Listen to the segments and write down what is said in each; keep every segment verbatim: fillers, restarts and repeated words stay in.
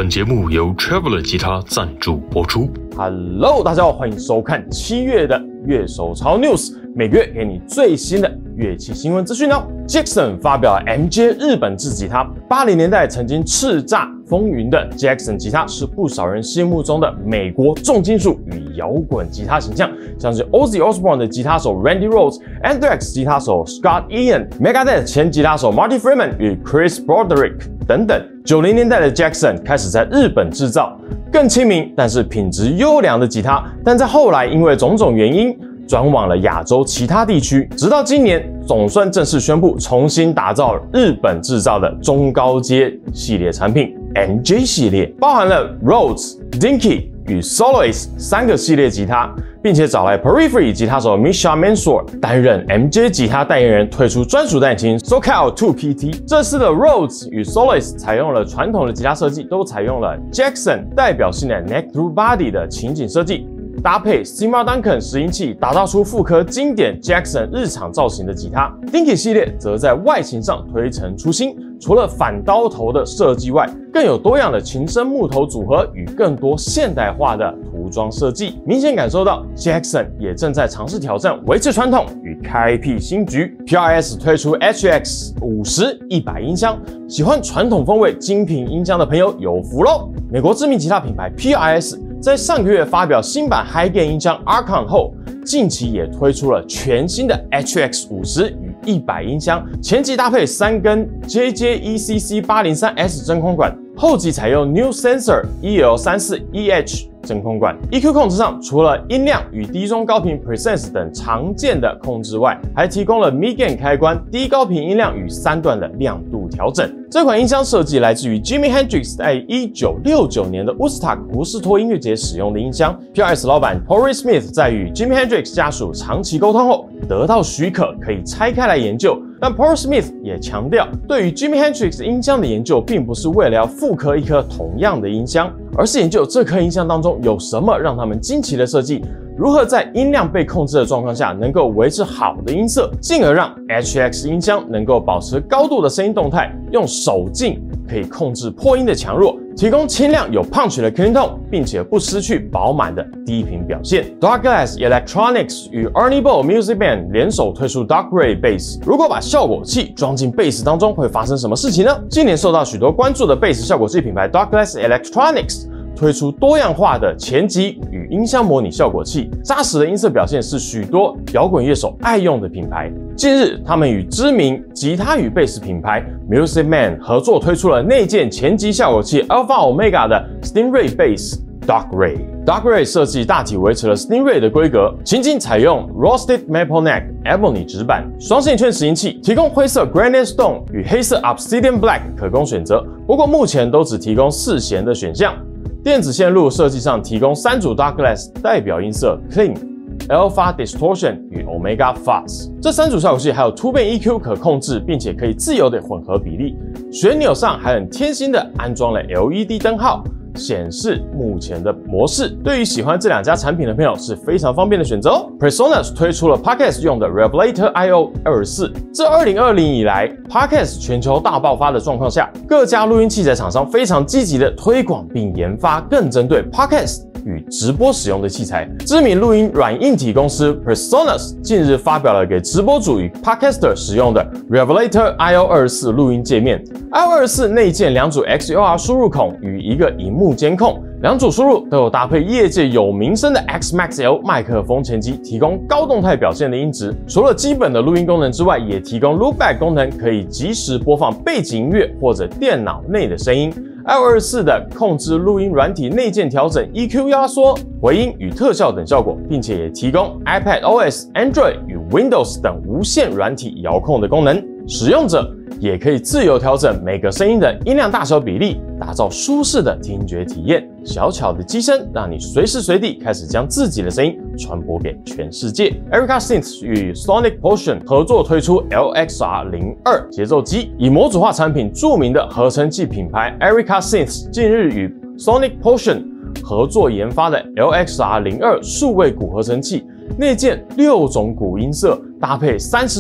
本节目由 Traveler 吉他赞助播出。 Hello， 大家好，欢迎收看七月的乐手潮 News， 每个月给你最新的乐器新闻资讯哦。Jackson 发表了 M J 日本制吉他，八零年代曾经叱咤风云的 Jackson 吉他是不少人心目中的美国重金属与摇滚吉他形象，像是 Ozzy Osbourne 的吉他手 Randy Rhoads、Anthrax 吉他手 Scott Ian、Megadeth 前吉他手 Marty Friedman 与 Chris Broderick 等等。九零年代的 Jackson 开始在日本制造更亲民但是品质优良的吉他，但在后来因为种种原因转往了亚洲其他地区，直到今年总算正式宣布重新打造日本制造的中高阶系列产品 M J 系列，包含了 Rhoads、Dinky 与 Soloist 三个系列吉他，并且找来 Periphery 吉他手 Misha Mansour 担任 M J 吉他代言人，推出专属代琴 SoCal 二 P T。这次的 Rhoads 与 Soloist 采用了传统的吉他设计，都采用了 Jackson 代表性的 Neck Through Body 的情景设计，搭配 Seymour Duncan 拾音器，打造出复刻经典 Jackson 日常造型的吉他。Dinky 系列则在外形上推陈出新，除了反刀头的设计外，更有多样的琴身木头组合与更多现代化的涂装设计。明显感受到 Jackson 也正在尝试挑战维持传统与开辟新局。P R S 推出 H X 五十、一百音箱，喜欢传统风味精品音箱的朋友有福喽！美国知名吉他品牌 P R S 在上个月发表新版 High Gain 音箱 Archon 后，近期也推出了全新的 H X 五十与一百音箱，前级搭配三根 J J E C C 八零三 S 真空管，后级采用 New Sensor E L 三四 E H 真空管。E Q 控制上，除了音量与低中高频 Presence 等常见的控制外，还提供了 Mid Gain 开关、低高频音量与三段的亮度调整。这款音箱设计来自于 Jimi Hendrix 在一九六九年的 Woodstock 胡士托音乐节使用的音箱。P R S 老板 Tory Smith 在与 Jimi Hendrix 家属长期沟通后，得到许可可以拆开来研究。但 Tory Smith 也强调，对于 Jimi Hendrix 音箱的研究，并不是为了要复刻一颗同样的音箱，而是研究这颗音箱当中有什么让他们惊奇的设计，如何在音量被控制的状况下能够维持好的音色，进而让 H X 音箱能够保持高度的声音动态，用手劲可以控制破音的强弱，提供轻量有 punch 的 clean tone， 并且不失去饱满的低频表现。Darkglass Electronics 与 Ernie Ball Music Band 联手推出 Dark Ray Bass， 如果把效果器装进贝斯当中，会发生什么事情呢？今年受到许多关注的贝斯效果器品牌 Darkglass Electronics推出多样化的前级与音箱模拟效果器，扎实的音色表现是许多摇滚乐手爱用的品牌。近日，他们与知名吉他与贝斯品牌 Music Man 合作推出了内建前级效果器 Alpha Omega 的 Stingray Bass Dark Ray。Dark Ray 设计大体维持了 Stingray 的规格，琴颈采用 Roasted Maple Neck Ebony 指板，双线圈拾音器提供灰色 Granite Stone 与黑色 Obsidian Black 可供选择，不过目前都只提供四弦的选项。电子线路设计上提供三组 Darkglass 代表音色 Clean、Alpha Distortion 与 Omega Fuzz。这三组效果器还有突变 E Q 可控制，并且可以自由的混合比例。旋钮上还很贴心的安装了 L E D 灯号，显示目前的模式，对于喜欢这两家产品的朋友是非常方便的选择哦。Presonus 推出了 Podcast 用的 Revelator I O 二十四。自二零二零以来 ，Podcast 全球大爆发的状况下，各家录音器材厂商非常积极的推广并研发更针对 Podcast 与直播使用的器材。知名录音软硬体公司 Presonus 近日发表了给直播主与 Podcaster 使用的 Revelator I O 二十四录音界面。I O 二十四内建两组 X L R 输入孔与一个萤幕监控，两组输入都有搭配业界有名声的 X Max L 麦克风前机，提供高动态表现的音质。除了基本的录音功能之外，也提供 Loopback 功能，可以即时播放背景音乐或者电脑内的声音。I O 二十四的控制录音软体内建调整 E Q 压缩、回音与特效等效果，并且也提供 iPadOS、Android 与 Windows 等无线软体遥控的功能。使用者也可以自由调整每个声音的音量大小比例，打造舒适的听觉体验。小巧的机身让你随时随地开始将自己的声音传播给全世界。Erica Synth 与 Sonic Potion 合作推出 L X R 零二 节奏机，以模组化产品著名的合成器品牌 Erica Synth 近日与 Sonic Potion 合作研发的 L X R 零二 数位鼓合成器，内建六种鼓音色，搭配三十种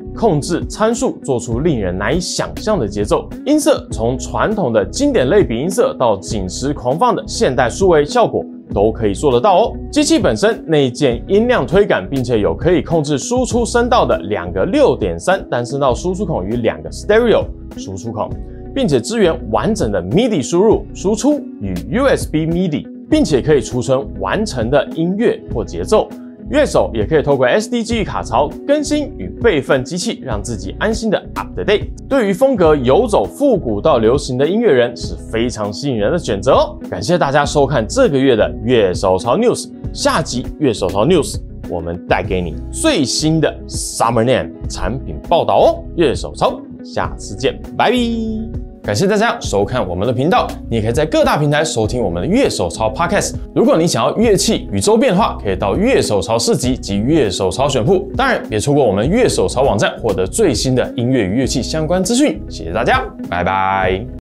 控制参数，做出令人难以想象的节奏。音色从传统的经典类比音色到紧实狂放的现代数位效果，都可以做得到哦。机器本身内建音量推感，并且有可以控制输出声道的两个 六点三 单声道输出孔与两个 Stereo 输出孔，并且支援完整的 M I D I 输入、输出与 U S B M I D I， 并且可以储存完成的音乐或节奏。乐手也可以透过 S D 记忆卡槽更新与备份机器，让自己安心的 up to date。对于风格游走复古到流行的音乐人是非常吸引人的选择哦。感谢大家收看这个月的乐手潮 News， 下集乐手潮 News 我们带给你最新的 Summer Name 产品报道哦。乐手潮，下次见，拜拜。感谢大家收看我们的频道，你也可以在各大平台收听我们的乐手潮 Podcast。如果你想要乐器与周边的话，可以到乐手潮市集及乐手潮选铺。当然，别错过我们乐手潮网站，获得最新的音乐与乐器相关资讯。谢谢大家，拜拜。